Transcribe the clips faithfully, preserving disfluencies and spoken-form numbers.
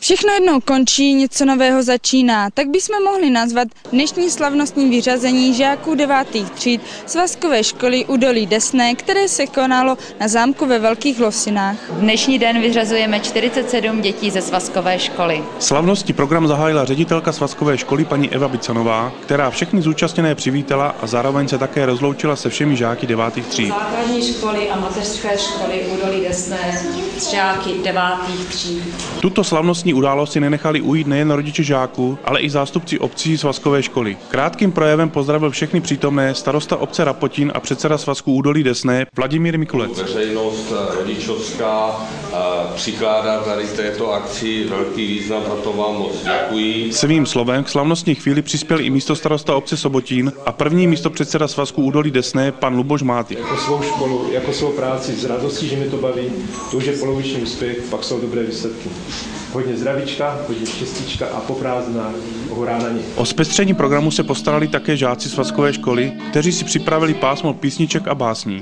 Všechno jednou končí, něco nového začíná. Tak bychom mohli nazvat dnešní slavnostní vyřazení žáků devátých tříd svazkové školy Údolí Desné, které se konalo na zámku ve Velkých Losinách. Dnešní den vyřazujeme čtyřicet sedm dětí ze svazkové školy. Slavnostní program zahájila ředitelka svazkové školy paní Eva Bicanová, která všechny zúčastněné přivítala a zároveň se také rozloučila se všemi žáky devátých tříd. Základní školy a mateřské školy Údolí Desné s žáky devátých tříd. Tuto slavnostní událost si nenechali ujít nejen rodiče žáků, ale i zástupci obcí svazkové školy. Krátkým projevem pozdravil všechny přítomné starosta obce Rapotín a předseda svazku Údolí Desné Vladimír Mikulec. Veřejnost rodičovská přikládá tady této akci velký význam, za to vám moc děkuji. Svým slovem k slavnostní chvíli přispěl i místostarosta obce Sobotín a první místopředseda svazku Údolí Desné pan Luboš Máty. Jako svou školu, jako svou práci, s radostí, že mi to baví, to už je poloviční úspěch, pak jsou dobré výsledky. Hodně zdravíčka, hodně štěstíčka a po prázdnách hurá na ně. O zpestření programu se postarali také žáci svazkové školy, kteří si připravili pásmo písniček a básní.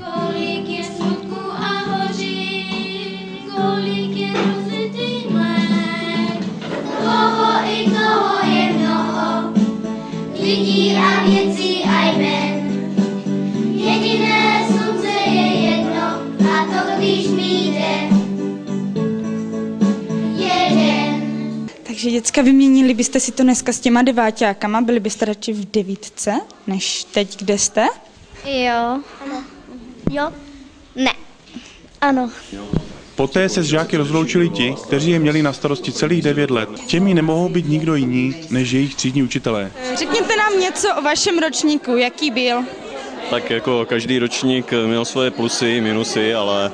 Lidí a věcí a jmen. Jediné slunce je jedno, a to když přijde jeden. Takže děcka, vyměnili byste si to dneska s těma deváťákama, byli byste radši v devítce, než teď, kde jste? Jo. Ano. Jo. Ne. Ano. Poté se s žáky rozloučili ti, kteří je měli na starosti celých devět let. Těmi nemohou být nikdo jiný, než jejich třídní učitelé. Řekněte nám něco o vašem ročníku, jaký byl? Tak jako každý ročník měl svoje plusy, minusy, ale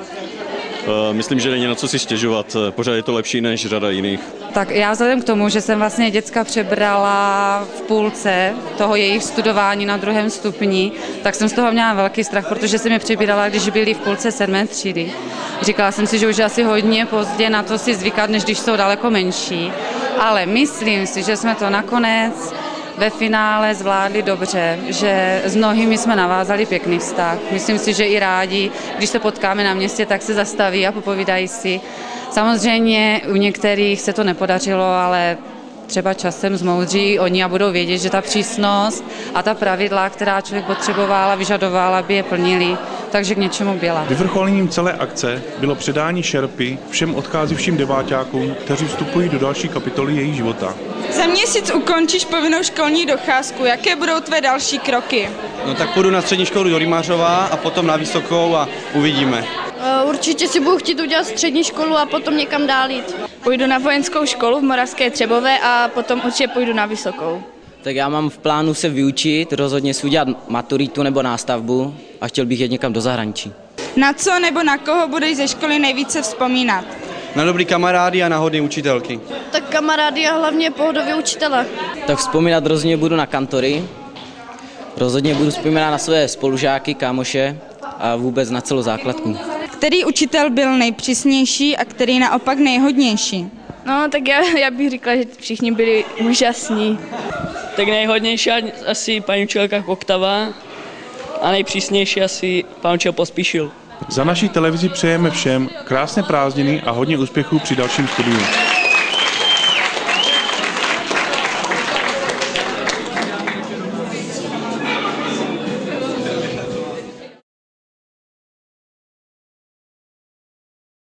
uh, myslím, že není na co si stěžovat. Pořád je to lepší než řada jiných. Tak já vzhledem k tomu, že jsem vlastně děcka přebrala v půlce toho jejich studování na druhém stupni, tak jsem z toho měla velký strach, protože jsem je přebírala, když byli v půlce sedmé třídy. Říkala jsem si, že už je asi hodně pozdě na to si zvykat, než když jsou daleko menší. Ale myslím si, že jsme to nakonec ve finále zvládli dobře, že s mnohými jsme navázali pěkný vztah. Myslím si, že i rádi, když se potkáme na městě, tak se zastaví a popovídají si. Samozřejmě u některých se to nepodařilo, ale třeba časem zmoudří oni a budou vědět, že ta přísnost a ta pravidla, která člověk potřeboval a vyžadoval, aby je plnili, takže k něčemu byla. Vyvrcholením celé akce bylo předání šerpy všem odcházivším deváťákům, kteří vstupují do další kapitoly jejich života. Za měsíc ukončíš povinnou školní docházku. Jaké budou tvé další kroky? No tak půjdu na střední školu do Rymářova a potom na vysokou a uvidíme. Určitě si budu chtít udělat střední školu a potom někam dál jít. Půjdu na vojenskou školu v Moravské Třebové a potom určitě půjdu na vysokou. Tak já mám v plánu se vyučit, rozhodně si udělat maturitu nebo nástavbu a chtěl bych jet někam do zahraničí. Na co nebo na koho budeš ze školy nejvíce vzpomínat? Na dobrý kamarády a na hodné učitelky. Tak kamarády a hlavně pohodově učitele. Tak vzpomínat rozhodně budu na kantory, rozhodně budu vzpomínat na své spolužáky, kámoše a vůbec na celou základku. Který učitel byl nejpřísnější a který naopak nejhodnější? No, tak já, já bych řekla, že všichni byli úžasní. Tak nejhodnější asi paní učitelka Koktava a nejpřísnější asi pan učitel Pospíšil. Za naší televizi přejeme všem krásné prázdniny a hodně úspěchů při dalším studiu.